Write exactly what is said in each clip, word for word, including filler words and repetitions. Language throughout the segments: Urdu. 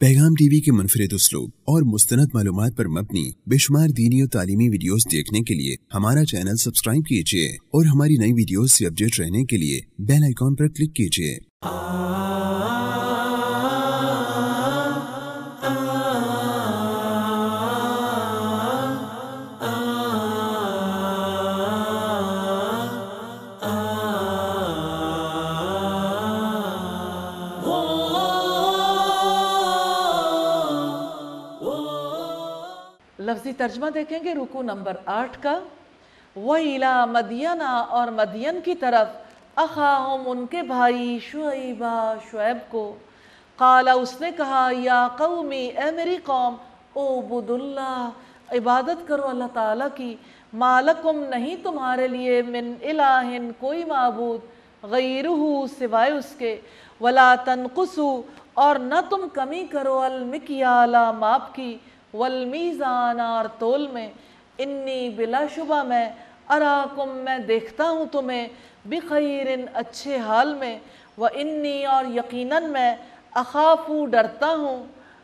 पैगाम टीवी के मुनफरिद उसलूब और मुस्तनद मालूमात पर मबनी बेशुमार दीनी और तालीमी वीडियोस देखने के लिए हमारा चैनल सब्सक्राइब कीजिए और हमारी नई वीडियोस से अपडेट रहने के लिए बेल आइकॉन पर क्लिक कीजिए। लफ्ज़ी तर्जमा देखेंगे रुकू नंबर आठ का। वइला मदियना, और मदियन की तरफ अखाहुम उनके भाई शुएबा शुएब को। काला उसने कहा या कौमी ए मेरी कौम उबुदुल्लाह इबादत करो अल्लाह ताला की। मालकुम नहीं तुम्हारे लिए मिन इलाहिन कोई माबूद गैरुहु सिवाय उसके। वला तनकुसु और न तुम कमी करो अल मिकियाला माप की। वल मीज़ान और तोल में। इन्नी बिलाशुबा मैं अराकुम मैं देखता हूँ तुम्हें बिखैरिन अच्छे हाल में। व इन्नी और यकीनन मैं अखाफू डरता हूँ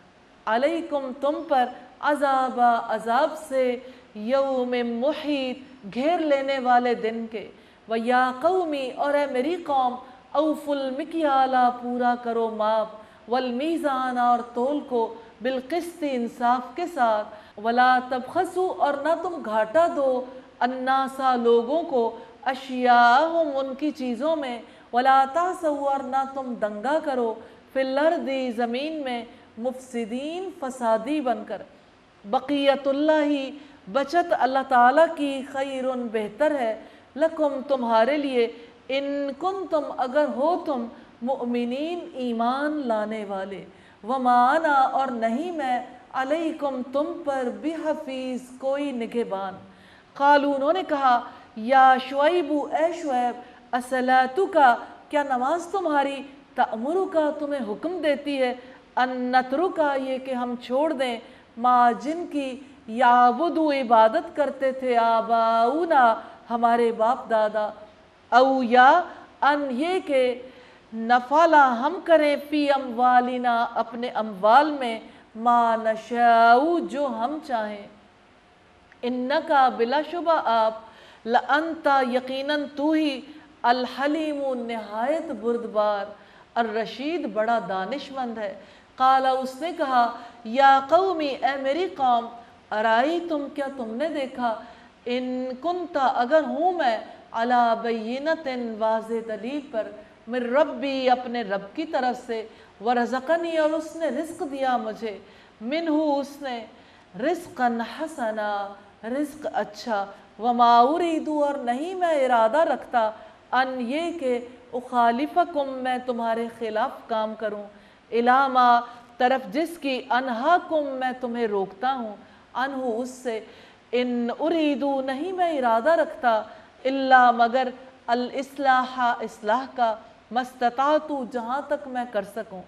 अलैकुम तुम पर अज़ाबा अज़ाब से यौम मुहीत घेर लेने वाले दिन के। व या कौमी और ए मेरी कौम औफुल मिकियाला पूरा करो माप। वल मीज़ान और तोल को बिलकिस्त इंसाफ के साथ। वला तबखसु और ना तुम घाटा दो अन्नासा लोगों को अशियाहुम उनकी चीज़ों में। वला तासउ और ना तुम दंगा करो फिल अर्दी ज़मीन में मुफसिदीन फसादी बनकर। बक़ियतुल्लाही बचत अल्लाह ताला की खैरुन बेहतर है लकुम तुम्हारे लिए इन कुन तुम अगर हो तुम मुमिनीन ईमान लाने वाले। वमाना और नहीं मैं अलैकुम तुम पर बिहफीज़ कोई निगहबान। कालू उन्होंने कहा या शुएबू ए शुएब असलातु का क्या नमाज तुम्हारी तअमुरु का तुम्हें हुक्म देती है अन्नतरु का ये कि हम छोड़ दें माँ जिनकी याबुदु इबादत करते थे आबाउना हमारे बाप दादा। औ या अन ये के नफाला हम करें फी अमवालिना अपने अमवाल में मा नशाऊ जो हम चाहें। इन्नका बिलाशुबा आप लअंता यकीनन तू ही अल हलीमु निहायत बुर्दबार और रशीद बड़ा दानिशमंद है। काला उसने कहा या कौमी ए मेरी कौम अराई तुम क्या तुमने देखा इन कुंता अगर हूँ मैं अला बय्यिनतिन वाज़े दलील पर मेरे रब्बी अपने रब की तरफ से। वरज़क़नी और उसने रिज़्क़ दिया मुझे मिनहु उसने रिज़्क़न हसना रिज़्क़ अच्छा। वमा उरीदु और नहीं मैं इरादा रखता अन ये के उखालिफ़कुम मैं तुम्हारे ख़िलाफ़ काम करूँ इलामा तरफ जिसकी अनहाकुम मैं तुम्हें रोकता हूँ अनहु उससे। इन उरीदु नहीं मैं इरादा रखता इल्ला मगर अल इस्लाहा इस्लाह का मस्ततातु जहाँ तक मैं कर सकूँ।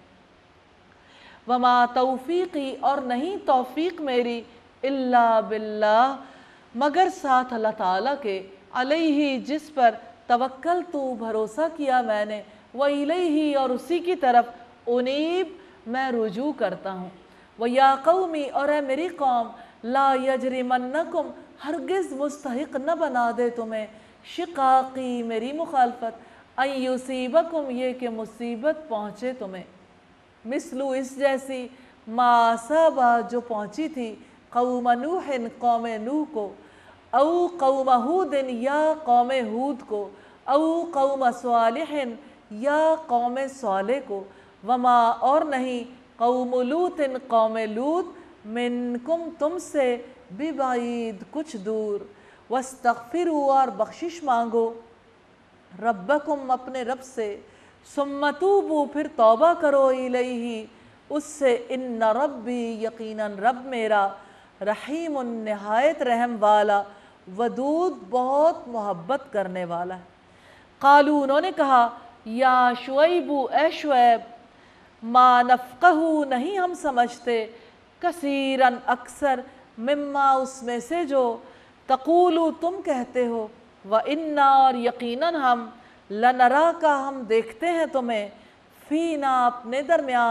वमा तौफ़ीक़ी और नहीं तौफ़ीक़ मेरी इल्ला बिल्लाह मगर साथ अल्लाह ताला के। अलैहि जिस पर तवक्कल तो भरोसा किया मैंने। व इलैहि और उसी की तरफ उनीब मैं रुजू करता हूँ। व या कौमी और ए मेरी कौम ला यजरिमन्नकुम हरगिज़ मुस्तहिक़ न बना दे तुम्हें शिकाकी मेरी मुखालफत अयुसीबकुम ये कि मुसीबत पहुँचे तुम्हें मिसलू इस जैसी मासाबा जो पहुँची थी कौम नूहिन कौम नूह को। औ कौम हूदिन या कौम हूद को। औ कौम स्वालिहिन या कौम स्वाले को। वमा और नहीं कौम लूतिन कौम लूत मिनकुम तुमसे बिबाईद कुछ दूर। वस्तग़फिरू और बख्शिश मांगो रब्बकुम अपने रब से। सुम्मतूबू फिर तौबा करो इलैहि उससे। इन्न रब्बी यकीनन रब मेरा रहीमुन निहायत रहम वाला वदूद बहुत मोहब्बत करने वाला है। कालू उन्होंने कहा या शुएबू ए शुएब मा नफ़क़हू नहीं हम समझते कसीरन अक्सर मिम्मा उसमें से जो तक़ूलू तुम कहते हो। व इन्ना और यकीनन हम लनरा का हम देखते हैं तुम्हें फ़ीना अपने दरमियान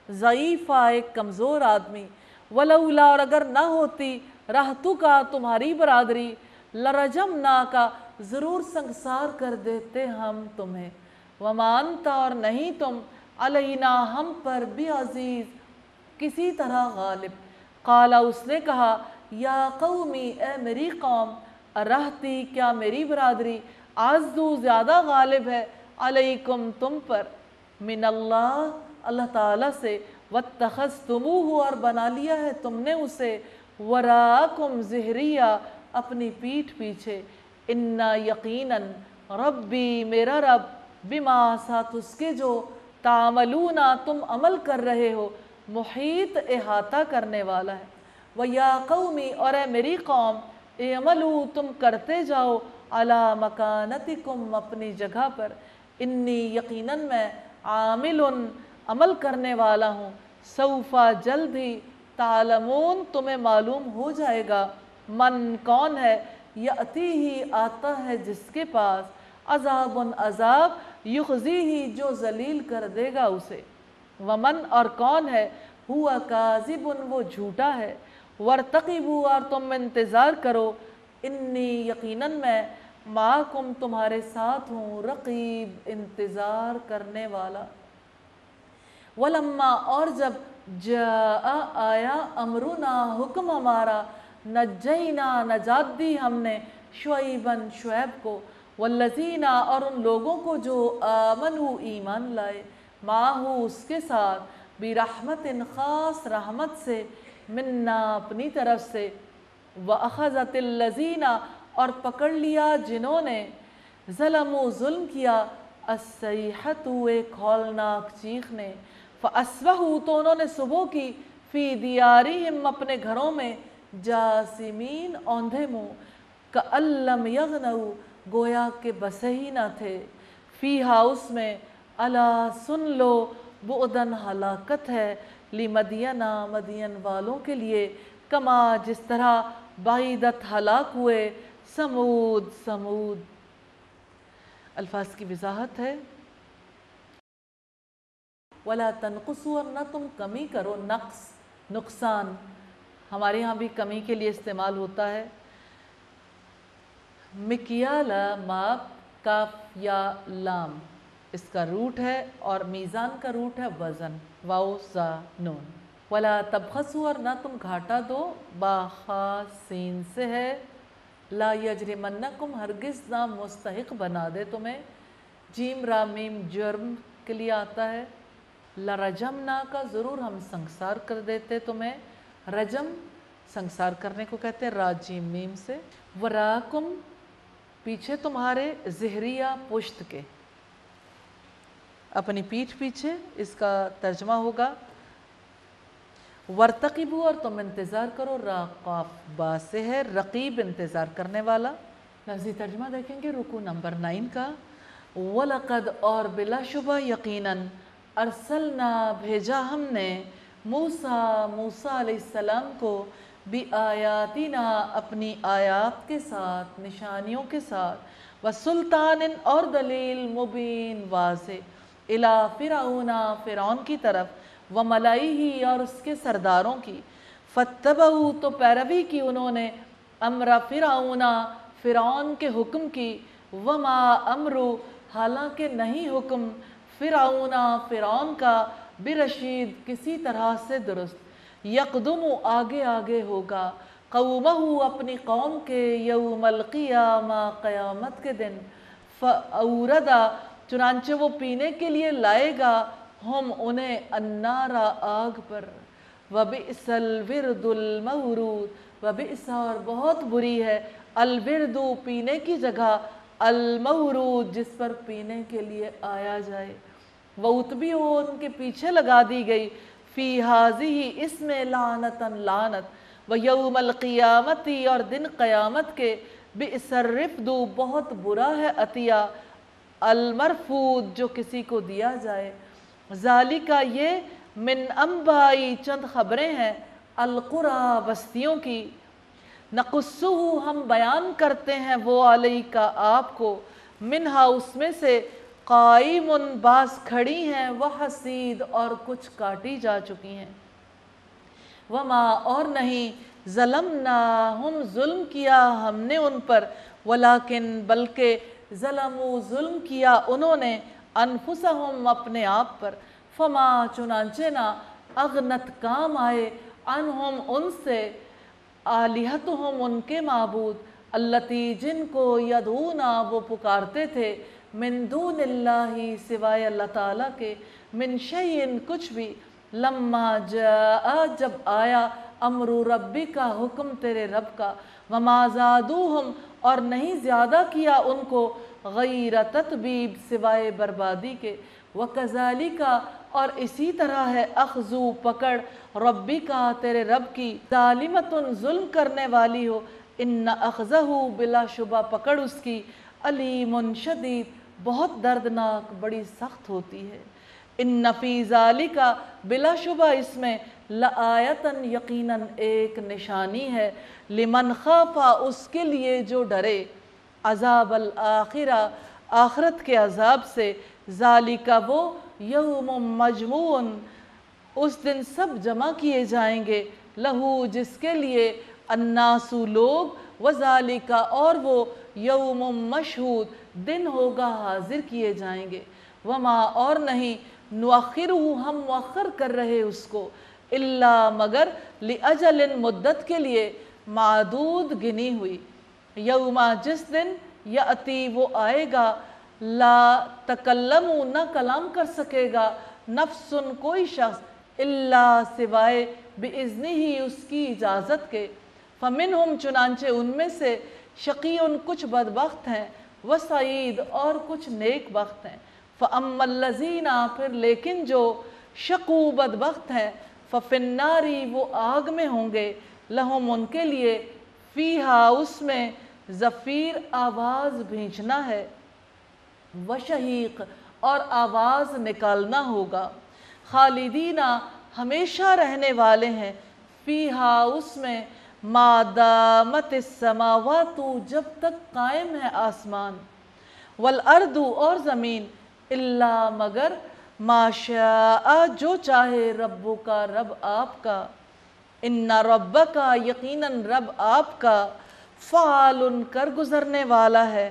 ضعیفہ ایک کمزور آدمی، ولولا اور اگر نہ ہوتی رہتو کا تمہاری برادری، لرجمنا کا ضرور سنگسار کر دیتے ہم تمہیں، وما انت اور نہیں تم علینا ہم پر بھی عزیز کسی طرح غالب۔ قالا اس نے کہا یا قومی اے میری قوم، رہتی کیا میری برادری، عزو زیادہ غالب ہے، علیکم تم پر، من اللہ اللہ تعالیٰ سے، واتخذتموہ اور بنا لیا ہے تم نے اسے، وراءکم ظہریہ اپنی پیٹھ پیچھے، انا یقیناً ربی میرا رب، بما ساتھ اس کے جو تعملون تم عمل کر رہے ہو، محیط احاطہ کرنے والا ہے۔ وَيَا قَوْمِ اور اے میری قوم، اعملوا تم کرتے جاؤ، عَلَى مَكَانَتِكُمْ اپنی جگہ پر، انی یقیناً میں عامل عمل کرنے والا ہوں، سوفا جلد ہی، تعلمون تمہیں معلوم ہو جائے گا، من کون ہے، یأتی ہی آتا ہے جس کے پاس، عذاب عذاب یخزی ہی جو ذلیل کر دے گا اسے، ومن اور کون ہے، ہوا کاذب وہ جھوٹا ہے، وارتقبوا اور تم انتظار کرو، انی یقیناً میں معکم تمہارے ساتھ ہوں، رقیب انتظار کرنے والا۔ ولما اور جب جاء آیا امرنا حکم ہمارا، نجینا نجات دی ہم نے، شعیباً شعیب کو، والذین اور ان لوگوں کو جو آمنوا ایمان لائے، معہو اس کے ساتھ، برحمت خاص رحمت سے، منا اپنی طرف سے، وَأَخَذَتِ الَّذِينَ اور پکڑ لیا جنہوں نے، ظلموا ظلم کیا، الصیحۃ ایک ہولناک چیخ نے، فَأَصْبَحُوا تو انہوں نے صبح کی، فی دیارہم اپنے گھروں میں، جاسمین اوندھے منہ، کأن لم یغنوا گویا کہ بسے ہی نہ تھے، فیہا اس میں، الا سن لو، بعدن ہلاکت ہے، لمدین مدین والوں کے لیے، کما جس طرح بعیدت ہلاک ہوئے، سمود سمود۔ الفاظ کی وضاحت ہے، وَلَا تَنْقُصُوا اور نہ تم کمی کرو، نقص نقصان ہمارے ہاں بھی کمی کے لیے استعمال ہوتا ہے، مکیال ماپ کاف یا لام اس کا روٹ ہے، اور میزان کا روٹ ہے وزن، واو زا نون۔ وَلَا تَبْخَسُوا اور نہ تم گھاٹا دو، با خا سین سے ہے، لا یجرمنکم ہرگز نہ مستحق بنا دے تمہیں، جیم را میم جرم کے لیے آتا ہے، لرجمنا کا ضرور ہم سنگسار کر دیتے تمہیں، رجم سنگسار کرنے کو کہتے ہیں، را جیم میم سے، وراکم پیچھے تمہارے، ظہریہ پشت کے، اپنی پیٹھ پیچھے، اس کا ترجمہ ہوگا وَارْتَقِبُوا اور تم انتظار کرو، را قاف با سے ہے، رقیب انتظار کرنے والا۔ لفظی ترجمہ دیکھیں گے رکوع نمبر نائن کا، وَلَقَدْ اور بلا شبہ یقیناً، ارسلنا بھیجا ہم نے، موسیٰ موسیٰ علیہ السلام کو، بِآیاتنا اپنی آیات کے ساتھ، نشانیوں کے ساتھ، وَسُلطان اور دلیل مبین واضح، اِلیٰ فرعون فرعون کی طرف، وَمَلَئِهِ اور اس کے سرداروں کی، فَاتَّبَعُوا تو پیروی کی انہوں نے، امر فرعون فرعون کے حکم کی، وما امر حالانکہ نہیں حکم فرعون فرعون کا، برشید کسی طرح سے درست، یقدم آگے آگے ہوگا، قومہ اپنی قوم کے، یوم القیامہ قیامت کے دن، فَأَوْرَدَ چنانچہ وہ پینے کے لیے لائے گا، ہم انہیں النار آگ پر، وَبِئْسَ الْوِرْدُ الْمَوْرُودُ وَبِئْسَ اور بہت بری ہے، الْوِرْدُ پینے کی جگہ، المورود جس پر پینے کے لیے آیا جائے، وَأُتْبِعُوا ان کے پیچھے لگا دی گئی، فی ہذہ اس میں لعنتاً لعنت، ویوم القیامت اور دن قیامت کے، بئس الرفد بہت برا ہے عطیہ، المرفود جو کسی کو دیا جائے، ذالک یہ، من انبائی چند خبریں ہیں، القریٰ بستیوں کی، نقصہ ہم بیان کرتے ہیں وہ علیکا آپ کو، منہا اس میں سے، قائمن بعض کھڑی ہیں، وحسید اور کچھ کاٹی جا چکی ہیں، وما اور نہیں ظلمناہم ظلم کیا ہم نے ان پر، ولیکن بلکہ ظلموا ظلم کیا انہوں نے انفسہم اپنے آپ پر، فما چنانچہ نہ اغنت کام آئے عنہم ان سے، آلہتہم ان کے معبود، اللتی جن کو یدعونا وہ پکارتے تھے، من دون اللہ سوائے اللہ تعالیٰ کے، من شیئن کچھ بھی، لما جاء جب آیا امر ربی کا حکم تیرے رب کا، وما زادوہم اور نہیں زیادہ کیا ان کو، غیر تتبیب سوائے بربادی کے، وکذالک اور اسی طرح ہے اخذو پکڑ ربی کا تیرے رب کی، ظالمتن ظلم کرنے والی ہو، ان اخذہ بلا شبہ پکڑ اس کی، علیم شدید بہت دردناک بڑی سخت ہوتی ہے، ان فی ذالک بلا شبہ اس میں لآیتن یقیناً ایک نشانی ہے، لمن خافا اس کے لیے جو ڈرے، عذاب الآخرہ آخرت کے عذاب سے، ذالک وہ یوم مجموعن اس دن سب جمع کیے جائیں گے، لہو جس کے لیے الناس لوگ، وذالک اور وہ یوم مشہود دن ہوگا حاضر کیے جائیں گے، وما اور نہیں نؤخرہ ہم مؤخر کر رہے اس کو، الا مگر لأجل مدت کے لیے معدود گنی ہوئی، یوما جس دن یأتی وہ آئے گا، لا تکلم نہ کلام کر سکے گا، نفس کوئی شخص، الا سوائے بإذنہ ہی اس کی اجازت کے، فمنہم چنانچہ ان میں سے شقیٌ کچھ بدبخت ہیں، وسعید اور کچھ نیک بخت ہیں، فأما الذین پھر لیکن جو شقو بدبخت ہیں، ففی النار وہ آگ میں ہوں گے، لہم ان کے لیے فیہا اس میں زفیر آواز بھینچنا ہے، وشہیق اور آواز نکالنا ہوگا، خالدین ہمیشہ رہنے والے ہیں، فیہا اس میں ما دامت السماوات جب تک قائم ہے آسمان، والارض اور زمین، الا مگر ما شاء جو چاہے رب کا رب آپ کا، ان ربک یقیناً رب آپ کا، فعال کر گزرنے والا ہے،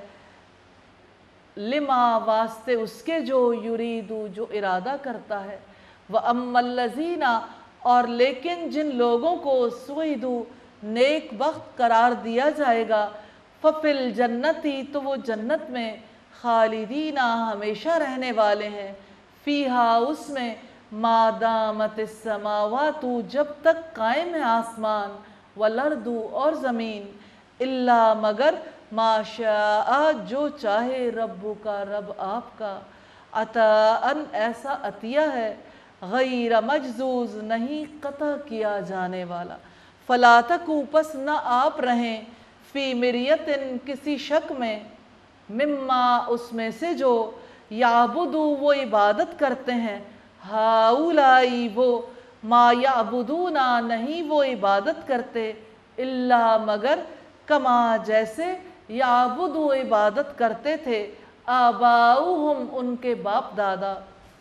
لما واسطے اس کے جو یریدو جو ارادہ کرتا ہے، وَأَمَّا الَّذِينَ اور لیکن جن لوگوں کو سعیدو نیک بخت قرار دیا جائے گا، فَفِي الْجَنَّةِ تو وہ جنت میں، خالدین ہمیشہ رہنے والے ہیں، فیہا اس میں ما دامت السماوات جب تک قائم ہے آسمان، والارض اور زمین، الا مگر ما شاء جو چاہے رب کا رب آپ کا، عطاءً ایسا عطیہ ہے، غیر مجزوز نہیں قطع کیا جانے والا، فلا تکو پس نہ آپ رہیں، فی مریتن کسی شک میں، مما اس میں سے جو یعبدو وہ عبادت کرتے ہیں، ہاؤلائی وہ، ما یعبدون نہیں وہ عبادت کرتے، الا مگر کما جیسے یعبدو عبادت کرتے تھے، آباؤہم ان کے باپ دادا،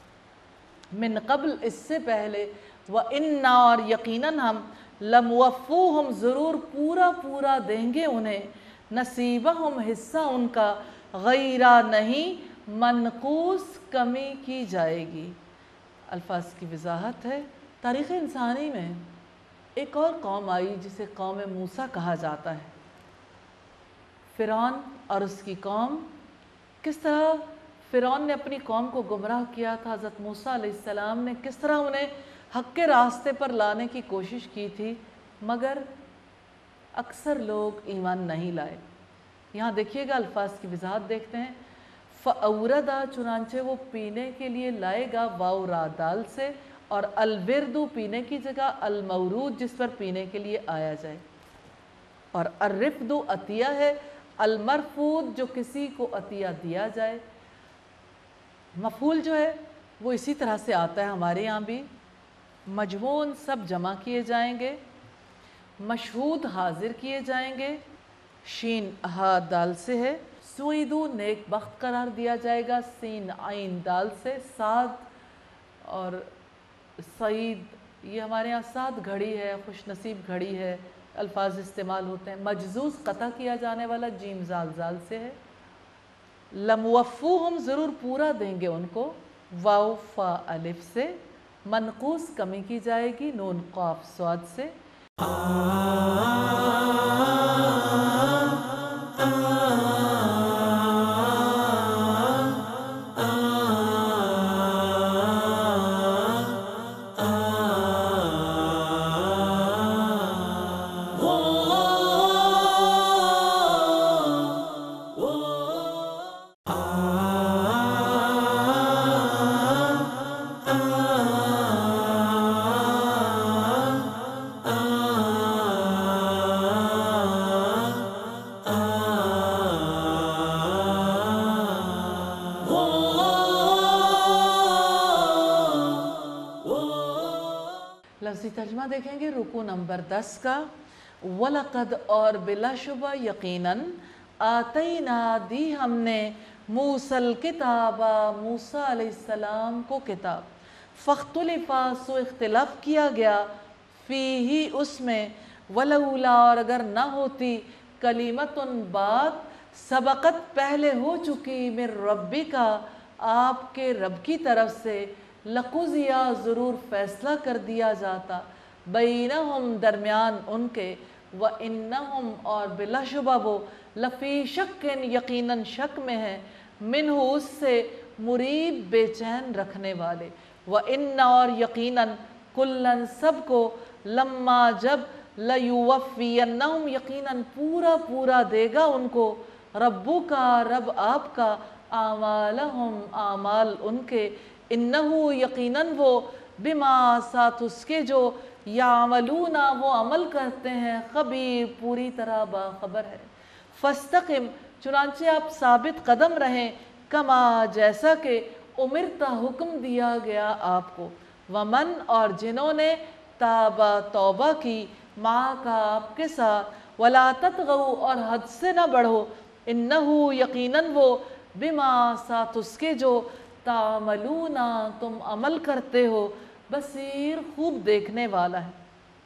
من قبل اس سے پہلے، وَإِنَّا اور یقیناً ہم لَمُوَفُّوهُمْ ضرور پورا پورا دیں گے انہیں، نصیبہم حصہ ان کا، غیرہ نہیں منقوص کمی کی جائے گی۔ الفاظ کی وضاحت ہے، تاریخ انسانی میں ایک اور قوم آئی جسے قوم موسیٰ کہا جاتا ہے، فرعون اور اس کی قوم، کس طرح فرعون نے اپنی قوم کو گمراہ کیا تھا، حضرت موسیٰ علیہ السلام نے کس طرح انہیں حق کے راستے پر لانے کی کوشش کی تھی، مگر اکثر لوگ ایمان نہیں لائے۔ یہاں دیکھیے گا الفاظ کی وضاحت دیکھتے ہیں، فَأَوْرَدَ چنانچہ وہ پینے کے لیے لائے گا واو را دال سے، اور الوردو پینے کی جگہ المورود جس پر پینے کے لیے آیا جائے، اور الرفدو عطیہ ہے، المرفود جو کسی کو عطیہ دیا جائے، مفعول جو ہے وہ اسی طرح سے آتا ہے ہمارے یہاں بھی، مجموعن سب جمع کیے جائیں گے، مشہود حاضر کیے جائیں گے، شین ہا دال سے ہے، سویدو نیک بخت قرار دیا جائے گا، سین عین دال سے، سعد اور سعید یہ ہمارے ہاں سعد گھڑی ہے، خوش نصیب گھڑی ہے، الفاظ استعمال ہوتے ہیں۔ مجزوز قطع کیا جانے والا جیم زال زال سے ہے۔ لموفوہم ضرور پورا دیں گے ان کو، واو فا الف سے، منقوص کمی کی جائے گی نون قاف صاد سے۔ لفظی ترجمہ دیکھیں گے رکوع نمبر دس کا۔ وَلَقَدْ اور بلا شبہ یقیناً آتینا دی ہم نے موسیٰ الکتاب موسیٰ علیہ السلام کو کتاب، فاختلفا سو اختلاف کیا گیا، فیہی اس میں، ولولا اور اگر نہ ہوتی، کلمتن بات، سبقت پہلے ہو چکی، من ربی کا آپ کے رب کی طرف سے، لقضیا ضرور فیصلہ کر دیا جاتا، بینہم درمیان ان کے، وَإِنَّهُمْ اور بلا شبہ وہ، لفی شکن یقیناً شک میں ہیں، منہ اس سے، مریب بے چین رکھنے والے، وَإِنَّ اور یقیناً کلن سب کو، لما جب، لَيُوَفِّيَنَّهُمْ یقیناً پورا پورا دے گا ان کو، ربو کا رب آپ کا، اعمالہم اعمال ان کے، انہو یقیناً وہ، بما ساتھ اس کے جو، یعملون وہ عمل کرتے ہیں، خبیر پوری طرح باخبر ہے۔ فاستقم چنانچہ آپ ثابت قدم رہیں، کما جیسا کہ امرتا حکم دیا گیا آپ کو، ومن اور جنہوں نے تابا توبہ کی، ماں کا آپ کے ساتھ، ولا تطغوا اور حد سے نہ بڑھو، انہو یقیناً وہ، بما ساتھ اس کے جو، تعملون تم عمل کرتے ہو، بصیر خوب دیکھنے والا ہے۔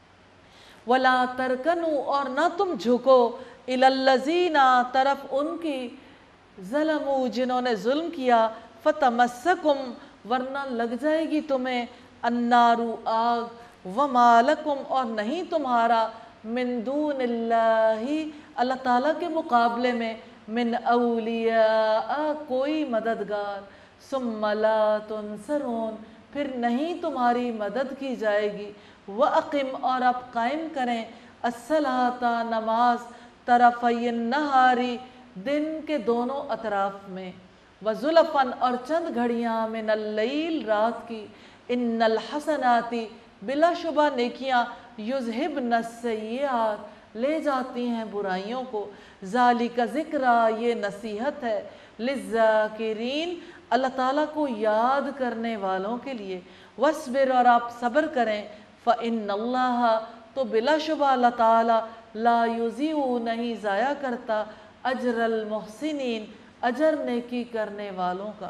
ولا ترکنوا اور نہ تم جھکو، الی الذین طرف ان کی، ظلموا جنہوں نے ظلم کیا، فتمسکم ورنہ لگ جائے گی تمہیں، النار آگ، وما لکم اور نہیں تمہارا، من دون اللہ اللہ تعالیٰ کے مقابلے میں، من اولیاء کوئی مددگار، ثم لا تنصرون پھر نہیں تمہاری مدد کی جائے گی، وَأَقِمْ اور آپ قائم کریں، الصَّلَاةَ نماز، طرفی النہار دن کے دونوں اطراف میں، وَزُلَفًا اور چند گھڑیاں، من اللیل رات کی، ان الحسنات بلا شبہ نیکیاں، یذہبن السیئات لے جاتی ہیں برائیوں کو، ذالک ذکرہ یہ نصیحت ہے، للذاکرین اللہ تعالیٰ کو یاد کرنے والوں کے لیے، وَاصْبِرْ اور آپ صبر کریں، فَإِنَّ اللَّهَ تو بلا شبہ اللہ تعالیٰ، لا یضیع نہیں ضائع کرتا، اجر المحسنین اجر نیکی کرنے والوں کا۔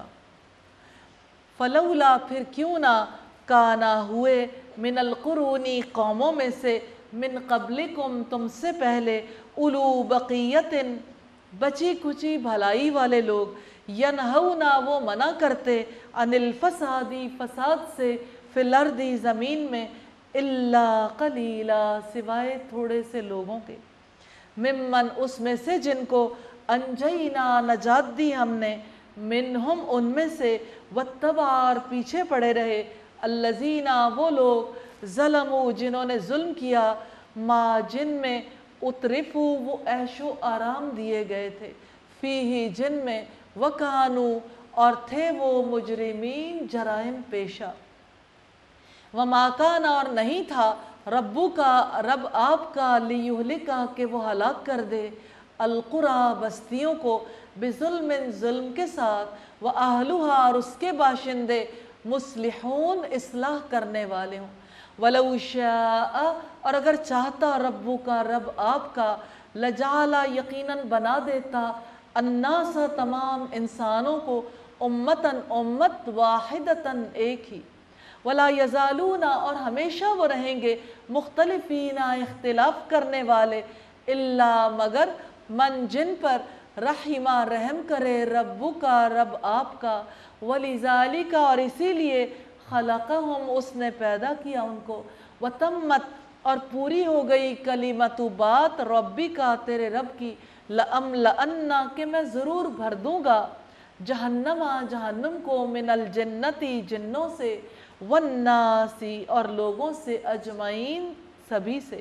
فلولا پھر کیوں نہ، کانا ہوئے، من القرونی قوموں میں سے، من قبلکم تم سے پہلے، اولو بقیتن بچی کچی بھلائی والے لوگ، ینہونا وہ منع کرتے، عن الفسادی فساد سے، فی الارض زمین میں، الا قلیلا سوائے تھوڑے سے لوگوں کے، ممن اس میں سے جن کو، انجینا نجات دی ہم نے، منہم ان میں سے، واتبع اور پیچھے پڑے رہے، الذین وہ لوگ، ظلموا جنہوں نے ظلم کیا، ما جن میں، اترفو وہ عیش و آرام دیے گئے تھے، فیہی جن میں، وکانو اور تھے وہ مجرمین جرائم پیشہ، وما کان اور نہیں تھا، ربو کا رب آپ کا، لیہلکا کہ وہ ہلاک کر دے، القریٰ بستیوں کو، بظلم ظلم کے ساتھ، وَأَهْلُهَا اور اس کے باشندے، مصلحون اصلاح کرنے والے ہوں، وَلَوْ شَاءَ اور اگر چاہتا ربو کا رب آپ کا، لَجَعَلَ یقیناً بنا دیتا، الناس تمام انسانوں کو، امتن امت، واحدتن ایک ہی، ولا یزالون اور ہمیشہ وہ رہیں گے، مختلفین اختلاف کرنے والے، الا مگر من جن پر رحمہ رحم کرے ربو کا رب آپ کا، وَلِذَالِكَ اور اسی لیے خلقہم اس نے پیدا کیا ان کو، وَتَمَّتْ اور پوری ہو گئی کلمت بات ربی کا تیرے رب کی، لَأَمْلَأَنَّ کہ میں ضرور بھر دوں گا، جہنم جہنم کو، من الجنتی جنوں سے، والناسی اور لوگوں سے، اجمعین سبھی سے،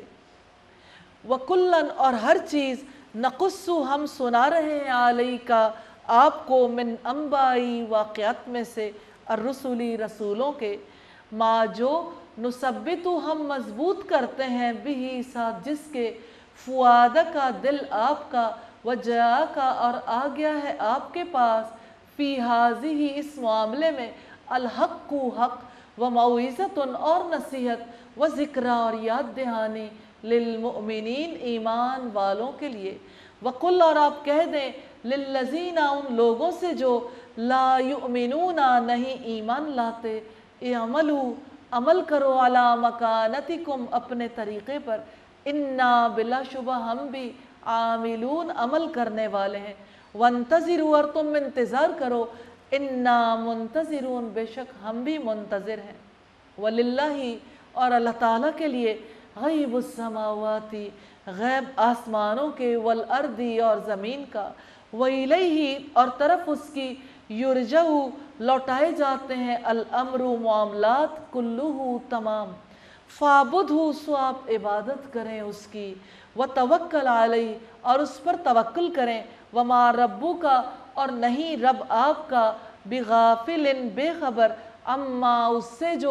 وَكُلًّا اور ہر چیز، نقص ہم سنا رہے ہیں علیک آپ کو، من انبائی واقعات میں سے، الرسلی رسولوں کے، ما جو نثبت ہم مضبوط کرتے ہیں بھی ساتھ جس کے، فؤاد کا دل آپ کا، وجا کا اور آ گیا ہے آپ کے پاس، فی ہی اس معاملے میں، الحق کو حق، وموعظۃ اور نصیحت، وذکرہ اور یاد دہانی، للمؤمنین ایمان والوں کے لیے، وقل اور آپ کہہ دیں، للذین ان لوگوں سے جو لا یؤمنون نہیں ایمان لاتے، اعملوا عمل کرو علی مکانتکم اپنے طریقے پر، انا بلا شبہ ہم بھی عاملون عمل کرنے والے ہیں، وانتظروا اور تم انتظار کرو، انا منتظرون بے شک ہم بھی منتظر ہیں، وللہ اور اللہ تعالیٰ کے لیے، غیب السماواتی غیب آسمانوں کے، والارضی اور زمین کا، وَإِلَيْهِ اور طرف اس کی، یرجعو لوٹائے جاتے ہیں، الامر معاملات، کلہ تمام، فَعْبُدْهُ سو آپ عبادت کریں اس کی، وَتَوَكَّلْ عَلَيْهِ اور اس پر توکل کریں، وَمَا رَبُّكَ اور نہیں رب آپ کا، بِغَافِلٍ بے خبر، اما اس سے جو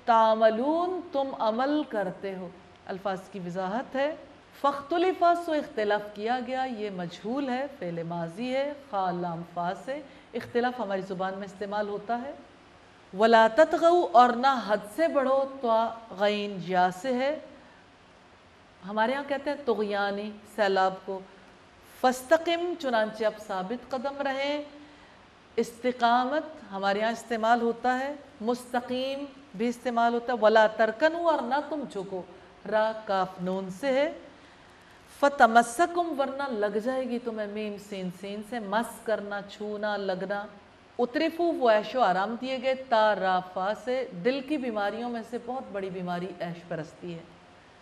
تعملون تم عمل کرتے ہو۔ الفاظ کی وضاحت ہے، فاختلف سو اختلاف کیا گیا، یہ مجہول ہے، فعل ماضی ہے، خا لام فا سے، اختلاف ہماری زبان میں استعمال ہوتا ہے، ولا تطغوا اور نہ حد سے بڑھو، تو غین یا سے ہے، ہمارے ہاں کہتے ہیں طغیانی سیلاب کو، فاستقم چنانچہ اب ثابت قدم رہیں، استقامت ہمارے ہاں استعمال ہوتا ہے، مستقیم بھی استعمال ہوتا ہے، ولا ترکنوا اور نہ تم جھکو، را کاف نون سے ہے، فتمسکم ورنہ لگ جائے گی تمہیں، میم سین سین سے، مس کرنا، چھونا، لگنا، اترفو وہ عیش و آرام دیے گئے، تا را فا سے، دل کی بیماریوں میں سے بہت بڑی بیماری عیش پرستی ہے،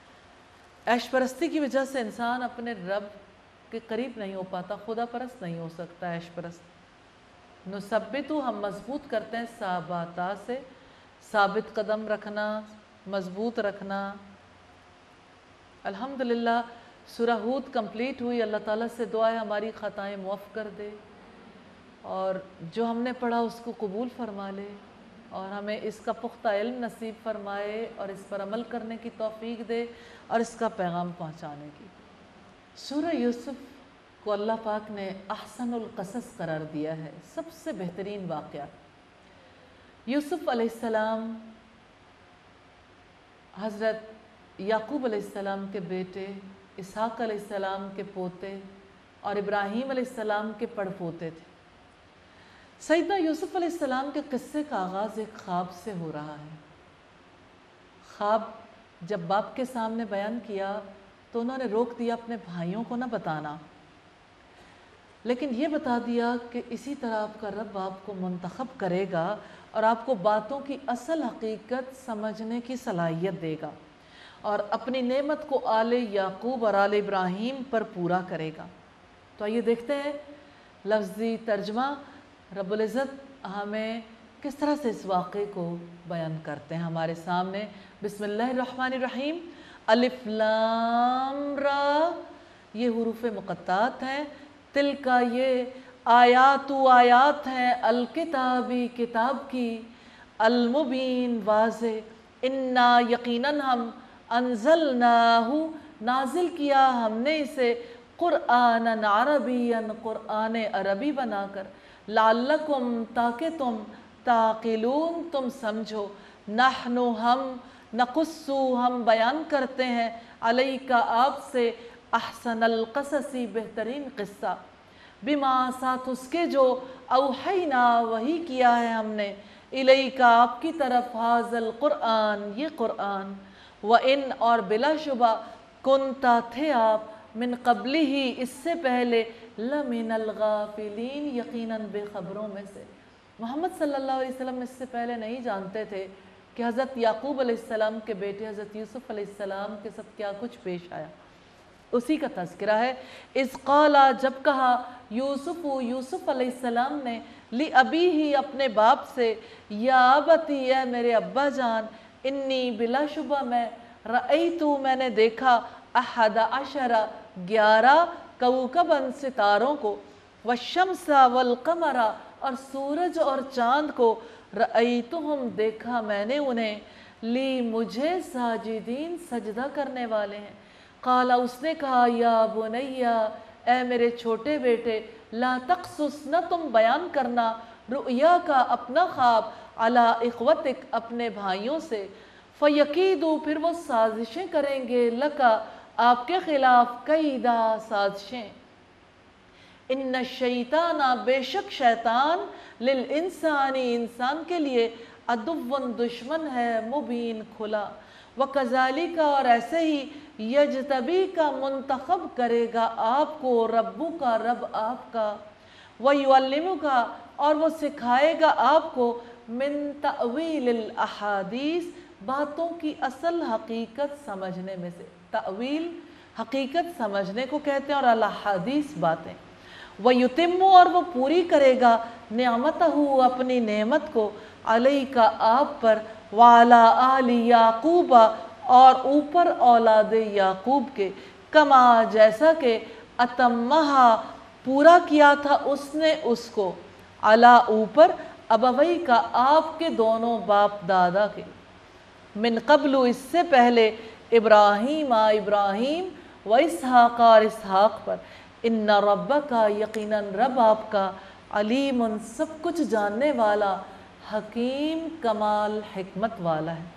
عیش پرستی کی وجہ سے انسان اپنے رب کے قریب نہیں ہو پاتا، خدا پرست نہیں ہو سکتا، عیش پرست۔ نثبتو ہم مضبوط کرتے ہیں، ثابتا سے، ثابت قدم رکھنا، مضبوط رکھنا۔ الحمدللہ سورہ ہود کمپلیٹ ہوئی، اللہ تعالیٰ سے دعا ہے ہماری خطائیں معاف کر دے، اور جو ہم نے پڑھا اس کو قبول فرما لے، اور ہمیں اس کا پختہ علم نصیب فرمائے، اور اس پر عمل کرنے کی توفیق دے، اور اس کا پیغام پہنچانے کی۔ سورہ یوسف کو اللہ پاک نے احسن القصص قرار دیا ہے، سب سے بہترین واقعہ۔ یوسف علیہ السلام حضرت یعقوب علیہ السلام کے بیٹے، اسحاق علیہ السلام کے پوتے، اور ابراہیم علیہ السلام کے پڑ پوتے تھے۔ سیدنا یوسف علیہ السلام کے قصے کا آغاز ایک خواب سے ہو رہا ہے۔ خواب جب باپ کے سامنے بیان کیا تو انہوں نے روک دیا اپنے بھائیوں کو نہ بتانا، لیکن یہ بتا دیا کہ اسی طرح آپ کا رب آپ کو منتخب کرے گا اور آپ کو باتوں کی اصل حقیقت سمجھنے کی صلاحیت دے گا، اور اپنی نعمت کو آل یعقوب اور آل ابراہیم پر پورا کرے گا۔ تو آئیے دیکھتے ہیں لفظی ترجمہ رب العزت ہمیں کس طرح سے اس واقعے کو بیان کرتے ہیں ہمارے سامنے۔ بسم اللہ الرحمن الرحیم۔ الف لام را یہ حروف مقطعات ہیں، تل کا یہ آیات و آیات ہیں، الکتابی کتاب کی، المبین واضح، انا یقیناً ہم، انزلناہ نازل کیا ہم نے اسے، قرآناً عربیاً قرآن عربی بنا کر، لعلکم تاکہ تم، تعقلون تم سمجھو، نحن ہم، نقصو ہم بیان کرتے ہیں، علیکہ آپ سے، احسن القصصی بہترین قصہ، बिमा साथ उसके जो औहैना वही किया है हमने इलैका आपकी तरफ हाज़ल क़ुरआन ये क़ुरआन व इन और बिलाशुबा कुंता थे आप मिन क़ब्ली ही इससे पहले लमिनल गाफिलीन यकीनन बेखबरों में से। मोहम्मद सल्लल्लाहु अलैहि वसल्लम इससे पहले नहीं जानते थे कि हज़रत याकूब अलैहिस्सलाम के बेटे हज़रत यूसुफ़ अलैहिस्सलाम के साथ क्या कुछ पेश आया। उसी का तज़किरा है। इस क़ाला जब कहा यूसुफ़ यूसुफ़ अलैहिस्सलाम ने ली अबी ही अपने बाप से या अबती है मेरे अब्बा जान इन्नी बिलाशुबा मैं रअयतु मैंने देखा अहद अशरा ग्यारह कौकबन सितारों को वशम्सा वल कमरा और सूरज और चाँद को रअयतुहुम देखा मैंने उन्हें ली मुझे साजिदीन सजदा करने वाले हैं। काला उसने कहा या बुनैया ए मेरे छोटे बेटे ला तक़सुस न तुम बयान करना रुया का अपना ख्वाब अला इख्वतिक अपने भाइयों से फ़यकीदू फिर वो साजिशें करेंगे लका आपके ख़िलाफ़ कैदा साजिशें। इन्न शैताना बेशक शैतान लिल इंसानी इंसान के लिए अदुव्वन दुश्मन है मुबीन खुला व कज़ालिका और ऐसे ही यजतबी का मुंतखब करेगा आपको रब्बू का रब आपका व युअल्लिमु का और वो सिखाएगा आपको मिन तअवीलिल अहादीस बातों की असल हकीकत समझने में से। तअवील हकीकत समझने को कहते हैं और अल अहादीस बातें। व युतिम्मु और वो पूरी करेगा नियामतहू अपनी नेमत को अलैका आप पर वाला आली याकूबा और ऊपर औलाद याकूब के कमा जैसा कि अतम्महा पूरा किया था उसने उसको अला ऊपर अबवई का आपके दोनों बाप दादा के मिन क़ब्लु इससे पहले इब्राहीम आ इब्राहीम व इसहाक़ और इसहाक़ पर इन्ना रब्बका यकीनन रब आपका अलीमुन सब कुछ जानने वाला हकीम कमाल हिकमत वाला है।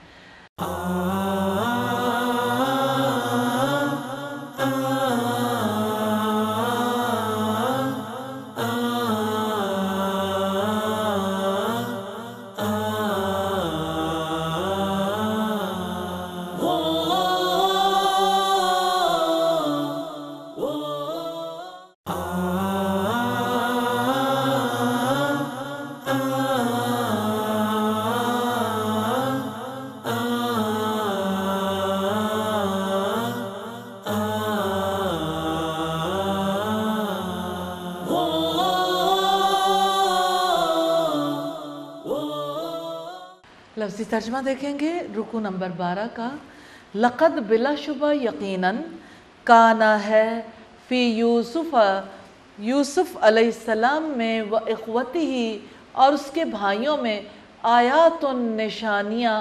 लफ्ज़ी तर्जमा देखेंगे रुकू नंबर बारह का। लक़द बिलाशुबा यकीनन काना है फ़ी यूसुफ़ यूसुफ़ अलैहिस्सलाम में व इख़्वतिही और उसके भाइयों में आयातुन निशानियाँ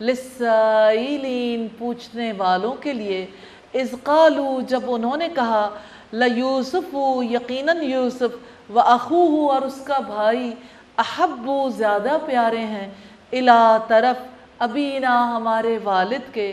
लिस्साइलीन पूछने वालों के लिए। इज़ क़ालू जब उन्होंने कहा ल यूसुफ़ु यकीनन यूसुफ़ व अख़ूहु और उसका भाई अहब्बु ज़्यादा प्यारे हैं इला तरफ अबीना हमारे वालिद के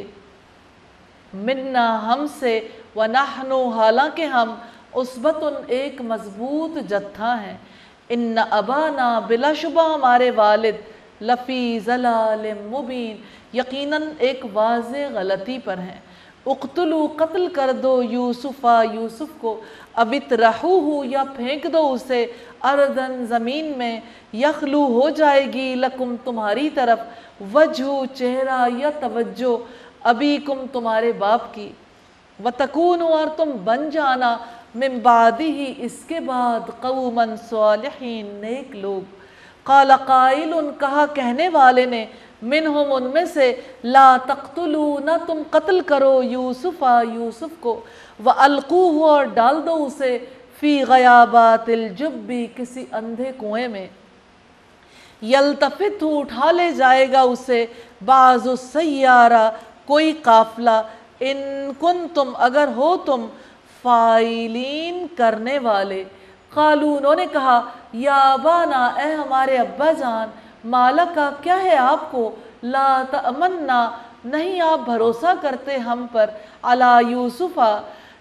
मिन्ना हमसे व नहनु हालांकि हम उसबतुन एक मजबूत जत्था हैं। इन्ना अबाना बिलाशुबा हमारे वालिद लफ़ी ज़लाल मुबीन यकीनन एक वाज़े गलती पर हैं। उक़्तुलू कत्ल कर दो यूसुफ़ा यूसुफ़ को अबित रहूहु या फेंक दो उसे अर्दन ज़मीन में यखलू हो जाएगी लकुम तुम्हारी तरफ वजहू चेहरा या तवज्जो अबीकुम तुम्हारे बाप की व तकूनु और तुम बन जाना मिन बादी ही इसके बाद कौमन सालिहीन नेक लोग। क़ाल क़ाइलुन कहा कहने वाले ने मिनहुम उनमें से ला तक़्तुलू न तुम कत्ल करो यूसुफ़ा यूसुफ़ को व अलक़ूहु और डाल दो उसे फ़ी ग़याबातिल जुब्बी किसी अंधे कुएं में यल्तफ़ित उठा ले जाएगा उसे बाज़ु सय्यारा कोई काफ़िला इन कुन तुम अगर हो तुम फ़ाइलीन करने वाले। क़ालू उन्होंने कहा या अबाना ए हमारे अब्बा जान मालक का क्या है आपको ला तअमन्ना नहीं आप भरोसा करते हम पर अला यूसुफ़ा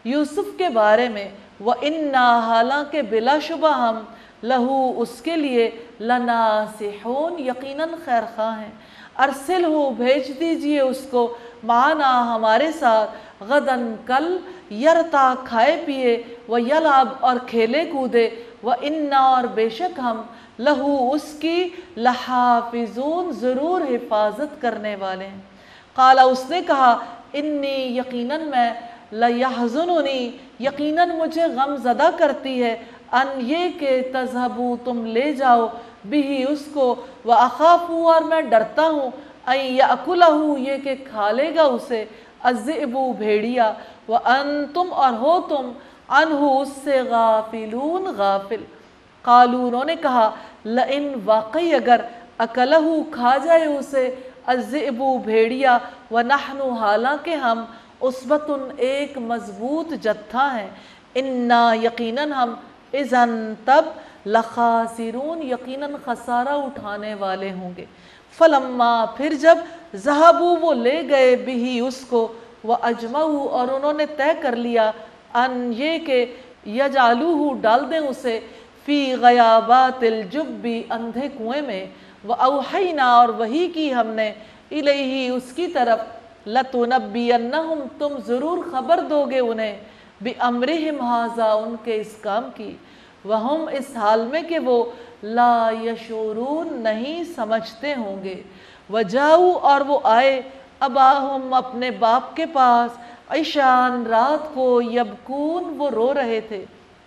یوسف کے بارے میں وَإِنَّا حالانکہ بلا شبہ ہم لہو اس کے لیے لناسحون یقیناً خیر خواہ ہیں ارسلہ بھیج دیجئے اس کو معنا ہمارے ساتھ غدن کل یرتا کھائے پیے ویلعب اور کھیلے کودے وَإِنَّا اور بے شک ہم لہو اس کی لحافظون ضرور حفاظت کرنے والے ہیں قالا اس نے کہا انی یقیناً میں لیحزننی یقیناً مجھے غم زدہ کرتی ہے ان یہ کہ تذہبو تم لے جاؤ بھی اس کو وَأَخَافُ اور میں ڈرتا ہوں ان یأکلہ یہ کہ کھا لے گا اسے الذئب بھیڑیا وانتم اور ہو تم عنہ اس سے غافلون غافل قالوا انہوں نے کہا لئن واقعی اگر اکلہ کھا جائے اسے الذئب بھیڑیا ونحن حالانکہ ہم عصبۃ ایک مضبوط جتھا ہیں انا یقیناً ہم اذن تب لخاسرون یقیناً خسارہ اٹھانے والے ہوں گے فلما پھر جب ذہبوا وہ لے گئے بھی اس کو واجمعوا اور انہوں نے طے کر لیا ان یہ کہ یجعلوہ ڈال دیں اسے فی غیابات الجب اندھے کنویں میں وَأَوْحَيْنَا اور وحی کی ہم نے الیہ اس کی طرف لَتُنَبِّيَنَّهُمْ تم ضرور خبر دو گے انہیں بِأَمْرِهِمْ هَذَا ان کے اس کام کی وَهُمْ اس حال میں کہ وہ لا یشعرون نہیں سمجھتے ہوں گے وَجَاءُوا اور وہ آئے اباہم اپنے باپ کے پاس عشاءً رات کو یبکون وہ رو رہے تھے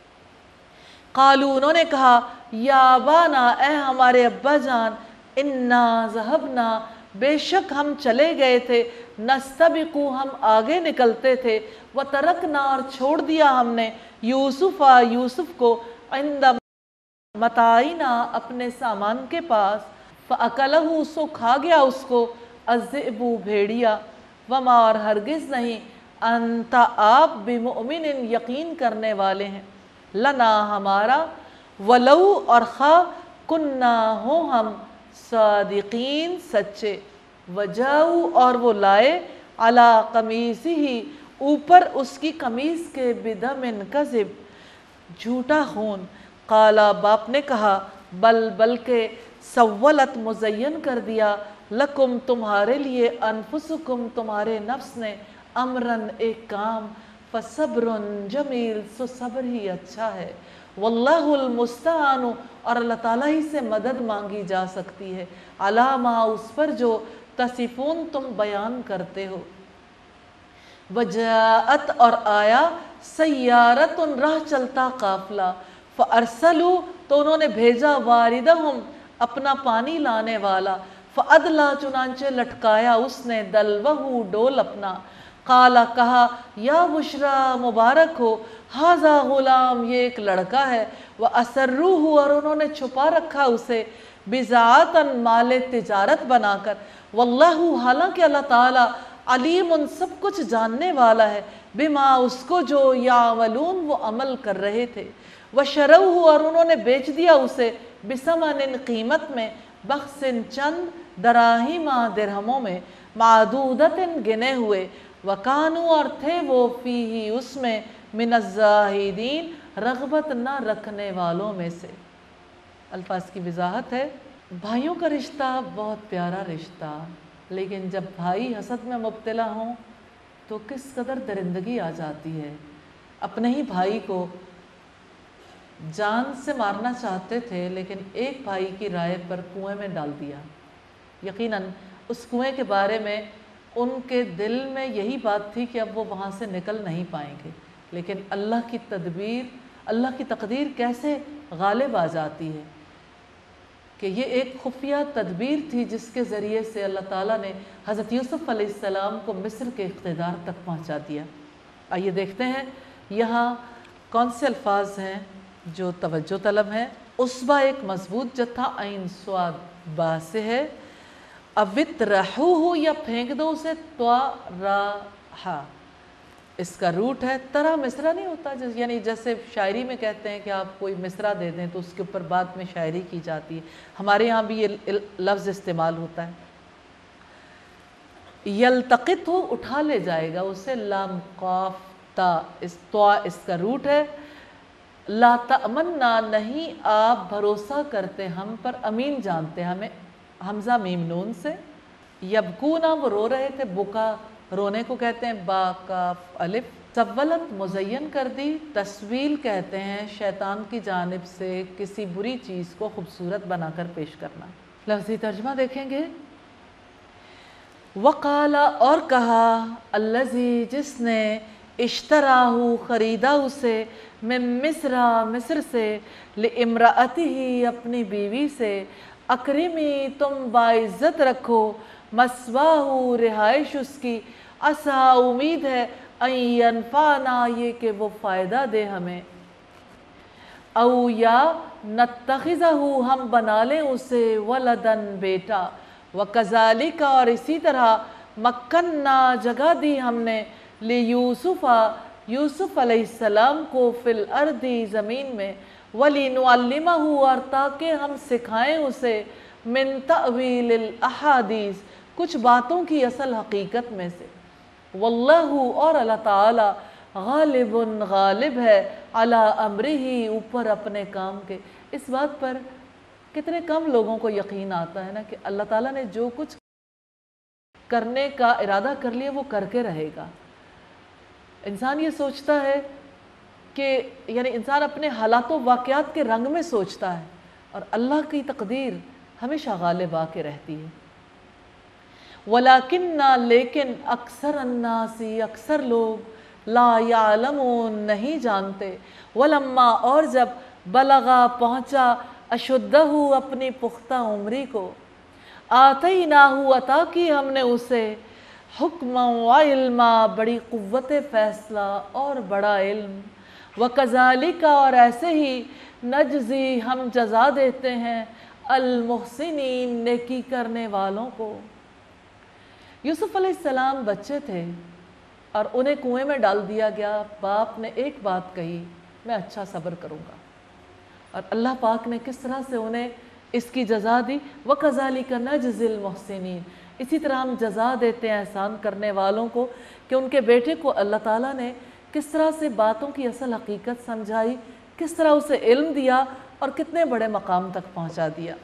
قالوا انہوں نے کہا یا ابانا اے ہمارے ابا جان انا ذہبنا بے شک ہم چلے گئے تھے نستبقو ہم آگے نکلتے تھے وترکنا اور چھوڑ دیا ہم نے یوسف یوسف کو عند متاعنا اپنے سامان کے پاس فاکلہ سو کھا گیا اس کو الذئب بھیڑیا وما اور ہرگز نہیں انت آپ بمؤمن یقین کرنے والے ہیں لنا ہمارا ولو اور خواہ کننا ہو ہم صادقین سچے وجاؤ اور وہ لائے علی قمیصہ اوپر اس کی قمیص کے بدم کذب جھوٹا خون قالا باپ نے کہا بل بلکہ سولت مزین کر دیا لکم تمہارے لیے انفسکم تمہارے نفس نے امرن ایک کام فصبر جمیل سو صبر ہی اچھا ہے واللہ المستعان اور اللہ تعالیٰ ہی سے مدد مانگی جا سکتی ہے علامہ اس پر جو تصفون تم بیان کرتے ہو وجاءت اور آیا سیارت راہ چلتا قافلہ فارسلوا تو انہوں نے بھیجا واردہم اپنا پانی لانے والا فادلا چنانچہ لٹکایا اس نے دلوہ ڈول اپنا قالا کہا یا بشرا مبارک ہو ہاذا غلام یہ ایک لڑکا ہے وَأَسَرُّوهُ اور انہوں نے چھپا رکھا اسے بِزَعَاتًا مال تجارت بنا کر واللہ حالانکہ اللہ تعالیٰ علیم ان سب کچھ جاننے والا ہے بما اس کو جو یعملون وہ عمل کر رہے تھے وَشَرَوْهُ اور انہوں نے بیچ دیا اسے بِثَمَنٍ قیمت میں بخس چند دراہیمہ درہموں میں معدودت گنے ہوئے وَكَانُوا اور تھے وہ فیہ اس میں من الزاہدین رغبت نہ رکھنے والوں میں سے الفاظ کی وضاحت ہے بھائیوں کا رشتہ بہت پیارا رشتہ لیکن جب بھائی حسد میں مبتلا ہوں تو کس قدر درندگی آ جاتی ہے اپنے ہی بھائی کو جان سے مارنا چاہتے تھے لیکن ایک بھائی کی رائے پر کنویں میں ڈال دیا یقیناً اس کنویں کے بارے میں ان کے دل میں یہی بات تھی کہ اب وہ وہاں سے نکل نہیں پائیں گے لیکن اللہ کی تدبیر اللہ کی تقدیر کیسے غالب آ جاتی ہے کہ یہ ایک خفیہ تدبیر تھی جس کے ذریعے سے اللہ تعالیٰ نے حضرت یوسف علیہ السلام کو مصر کے اقتدار تک پہنچا دیا آئیے دیکھتے ہیں یہاں کون سے الفاظ ہیں جو توجہ طلب ہیں عصبہ ایک مضبوط جتھا عین سواد با سے ہے اوت رہو ہو یا پھینک دو اسے تو راہا اس کا روٹ ہے طرح مصرع نہیں ہوتا یعنی جیسے شاعری میں کہتے ہیں کہ آپ کوئی مصرع دے دیں تو اس کے اوپر بعد میں شاعری کی جاتی ہے ہمارے یہاں بھی یہ لفظ استعمال ہوتا ہے یلتقط ہو اٹھا لے جائے گا اسے لام قاف تا اس تو اس کا روٹ ہے، لا تأمنا نہیں آپ بھروسہ کرتے ہم پر، امین جانتے ہمیں، حمزہ میم نون سے، یبکونا وہ رو رہے تھے، بکا رونے کو کہتے ہیں، با کاف الف، سولت مزین کر دی، تسویل کہتے ہیں شیطان کی جانب سے کسی بری چیز کو خوبصورت بنا کر پیش کرنا۔ لفظی ترجمہ دیکھیں گے، وقال اور کہا، الذی جس نے اشتراہ خریدا اسے، من مصر مصر سے، لامرأتہ اپنی بیوی سے، اکرمی تم باعزت رکھو، مثواہ رہائش اس کی، عسیٰ امید ہے، ان ینفعنا یہ کہ وہ فائدہ دے ہمیں، او یا نتخذہ ہم بنا لیں اسے، ولدن بیٹا، وکذالک اور اسی طرح، مکننا جگہ دی ہم نے، لیوسف یوسف علیہ السلام کو، فی الارض زمین میں، ولنعلمہ اور تاکہ ہم سکھائیں اسے، من تأویل الاحادیث کچھ باتوں کی اصل حقیقت میں سے، واللہ اور اللہ تعالی، غالب غالب ہے، علی امرہ اوپر اپنے کام کے۔ اس بات پر کتنے کم لوگوں کو یقین آتا ہے نا کہ اللہ تعالیٰ نے جو کچھ کرنے کا ارادہ کر لیا وہ کر کے رہے گا۔ انسان یہ سوچتا ہے کہ یعنی انسان اپنے حالات و واقعات کے رنگ میں سوچتا ہے، اور اللہ کی تقدیر ہمیشہ غالب آ کے رہتی ہے۔ وَلَكِنَّ لیکن اکثر الناس اکثر لوگ، لا یعلمون نہیں جانتے، وَلَمَّا اور جب بلغا پہنچا، اشدہ اپنی پختہ عمری کو، آتیناہ عطا کی ہم نے اسے، حکما و علما بڑی قوت فیصلہ اور بڑا علم، وکذالک اور ایسے ہی، نجزی ہم جزا دیتے ہیں، المحسنین نیکی کرنے والوں کو۔ یوسف علیہ السلام بچے تھے اور انہیں کنویں میں ڈال دیا گیا، باپ نے ایک بات کہی، میں اچھا صبر کروں گا، اور اللہ پاک نے کس طرح سے انہیں اس کی جزا دی، وَكَذَلِكَ نَجْزِي الْمُحْسِنِينَ اسی طرح ہم جزا دیتے ہیں احسان کرنے والوں کو، کہ ان کے بیٹے کو اللہ تعالیٰ نے کس طرح سے باتوں کی اصل حقیقت سمجھائی، کس طرح اسے علم دیا اور کتنے بڑے مقام تک پہنچا دیا۔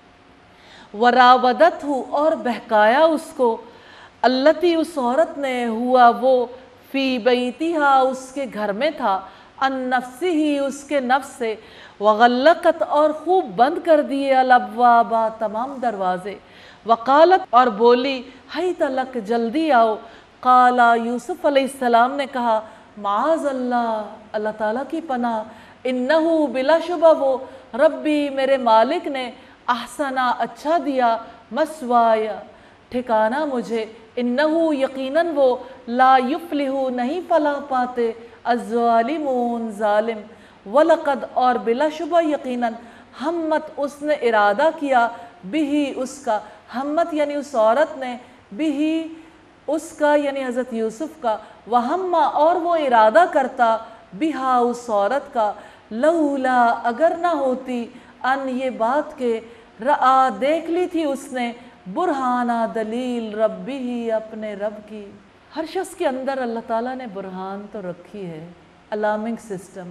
وَرَاوَدَتْهُ اور بہکایا اس کو، التی اس عورت نے، ہوا وہ، فی بیتہا اس کے گھر میں تھا، ان نفسہ اس کے نفس سے، وغلقت اور خوب بند کر دیے، الابواب تمام دروازے، وقالت اور بولی، حیت لک جلدی آؤ، قالا یوسف علیہ السلام نے کہا، معاذ اللہ اللہ تعالیٰ کی پناہ، انہو بلا شبہ وہ، ربی میرے مالک نے، احسنا اچھا دیا، مثوایا ٹھکانہ مجھے، انہو یقیناً وہ، لا یفلح نہیں فلاح پاتے، الظالمون ظالم، وَلَقَدْ اور بلا شبہ یقیناً، ہمت اس نے ارادہ کیا، بھی اس کا، ہمت یعنی اس عورت نے، بھی اس کا یعنی حضرت یوسف کا، وَهَمَّ اور وہ ارادہ کرتا، بہا اس عورت کا، لولا اگر نہ ہوتی، ان یہ بات کہ، رآ دیکھ لی تھی اس نے، برہانہ دلیل، ربی اپنے رب کی۔ ہر شخص کے اندر اللہ تعالیٰ نے برہان تو رکھی ہے، الارمنگ سسٹم،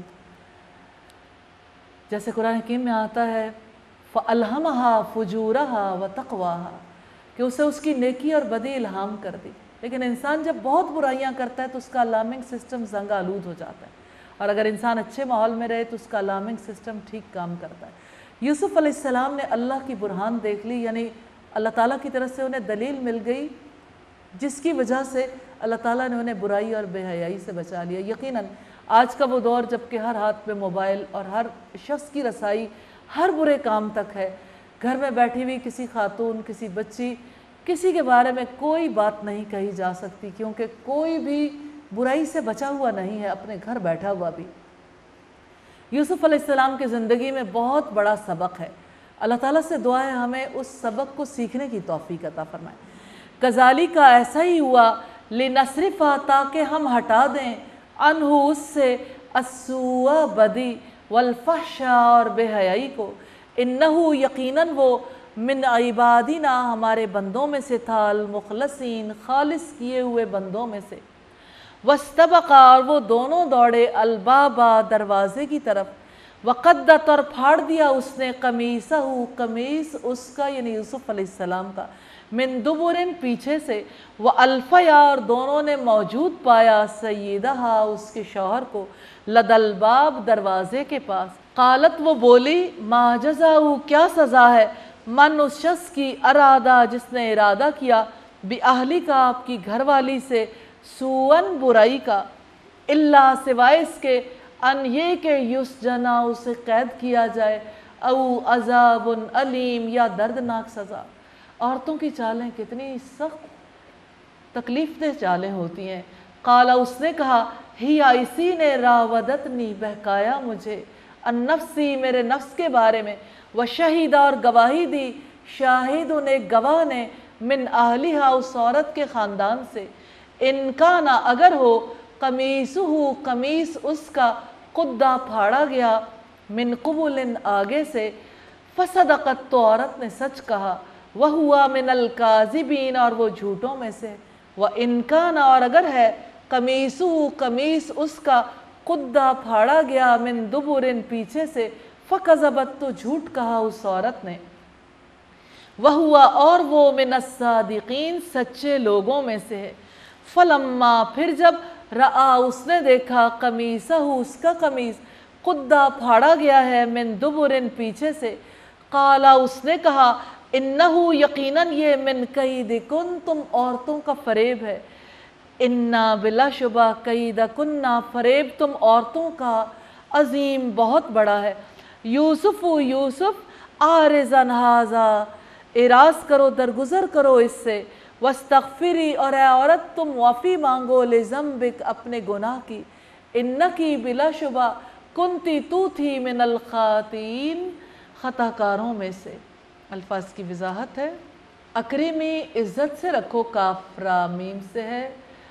جیسے قرآن حکیم میں آتا ہے، فَأَلْهَمَهَا فُجُورَهَا وَتَقْوَاهَا کہ اسے اس کی نیکی اور بدی الہام کر دی۔ لیکن انسان جب بہت برائیاں کرتا ہے تو اس کا الارمنگ سسٹم زنگ آلود ہو جاتا ہے، اور اگر انسان اچھے ماحول میں رہے تو اس کا الارمنگ سسٹم ٹھیک کام کرتا ہے۔ یوسف علیہ السلام نے اللہ کی برہان دیکھ لی، یعنی اللہ تعالیٰ کی طرف سے انہیں دلیل مل گئی، جس کی وجہ سے اللہ تعالیٰ نے انہیں برائی اور بے حیائی سے بچا لیا۔ یقیناً آج کا وہ دور جب کہ ہر ہاتھ پہ موبائل اور ہر شخص کی رسائی ہر برے کام تک ہے، گھر میں بیٹھی ہوئی کسی خاتون، کسی بچی، کسی کے بارے میں کوئی بات نہیں کہی جا سکتی، کیونکہ کوئی بھی برائی سے بچا ہوا نہیں ہے، اپنے گھر بیٹھا ہوا بھی۔ یوسف علیہ السلام کی زندگی میں بہت بڑا سبق ہے، اللہ تعالیٰ سے دعا ہے ہمیں اس سبق کو سیکھنے کی توفیق عطا فرمائے۔ کذالک ایسا ہی ہوا، لنصرف تاکہ ہم ہٹا دیں، عنہ اس سے، السوء بدی، والفحشاء اور بے حیائی کو، انہو یقیناً وہ، من عبادنا ہمارے بندوں میں سے تھا، المخلصین خالص کیے ہوئے بندوں میں سے، وَاسْتَبَقَا اور وہ دونوں دوڑے البابا دروازے کی طرف وَقَدَّتْ اور پھاڑ دیا اس نے قمیصہ قمیص اس کا یعنی یوسف علیہ السلام کا من دبرن پیچھے سے وَأَلْفَيَا اور دونوں نے موجود پایا سیدہا اس کے شوہر کو لَدَ الْبَابِ دروازے کے پاس قالت وہ بولی ما جزاؤ کیا سزا ہے من اس شخص کی ارادہ جس نے ارادہ کیا بِأَهْلِكَ کا آپ کی گھر والی سے سوءً برائی کا اللہ سوائے اس کے ان یہ کہ یسجنا اسے قید کیا جائے او عذاب علیم یا دردناک سزا۔ عورتوں کی چالیں کتنی سخت تکلیف دہ چالیں ہوتی ہیں۔ قالا اس نے کہا ہی اسی نے راودتنی بہکایا مجھے ان نفسی میرے نفس کے بارے میں وشہید اور گواہی دی شاہد نے گواہ نے من اہلیہا اس عورت کے خاندان سے ان کانا اگر ہو قمیصہ قمیص اس کا قدہ پھاڑا گیا من قبل آگے سے فصدقت تو عورت نے سچ کہا وَهُوَ مِنَ الْكَاذِبِينَ اور وہ جھوٹوں میں سے وَإِنْ كَانَ اور اگر ہے قمیصہ قمیص اس کا قدہ پھاڑا گیا من دبرن پیچھے سے فَكَذَبَتْ تو جھوٹ کہا اس عورت نے وَهُوَ اور وہ مِنَ الصَّادِقِينَ سچے لوگوں میں سے ہے فَلَمَّا پھر جب رآ اس نے دیکھا قمیصہ اس کا قمیص قدہ پھاڑا گیا ہے من دبرن پیچھے سے قالا اس نے کہا انہو یقیناً یہ من کیدکن تم عورتوں کا فریب ہے انا بلا شبہ کیدکننا فریب تم عورتوں کا عظیم بہت بڑا ہے یوسف یوسف عارضاً ھذا اعراض کرو درگزر کرو اس سے واستغفری اور اے عورت تم معافی مانگو لذنبک اپنے گناہ کی انکی بلا شبہ کنتی تو تھی من الخاطئین خطا کاروں میں سے۔ الفاظ کی وضاحت ہے اکرمی عزت سے رکھو کاف را میم سے ہے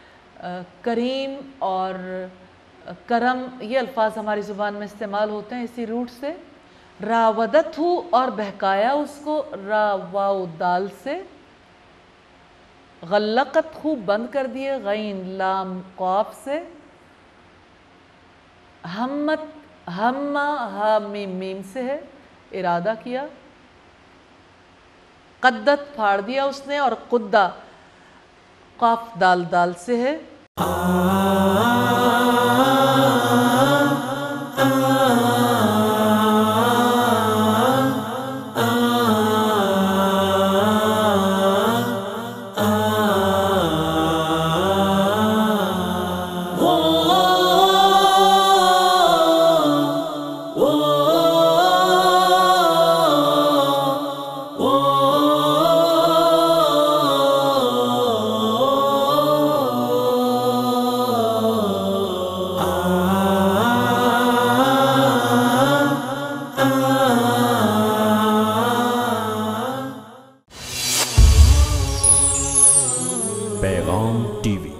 کریم اور کرم یہ الفاظ ہماری زبان میں استعمال ہوتے ہیں اسی روٹ سے راودت ہو اور بہکایا اس کو را واو دال سے غلقت خوب بند کر دیے غین لام قاف سے ہمت ہمہ ہا میم میم سے ہے ارادہ کیا قدت پھاڑ دیا اس نے اور قدہ قاف دال دال سے ہے پیغام ٹی وی